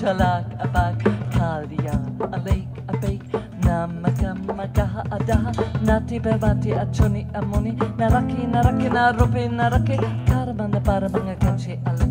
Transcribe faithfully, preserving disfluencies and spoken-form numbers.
Talak, Abak, Kalia, Alek, Abek, Namaka, Magaha, Adaha, Nati, Bevati, Achoni, Amoni, Naraki, Naraki, Narope, Narake, Karamana, Paramanga, Kachi, Ale.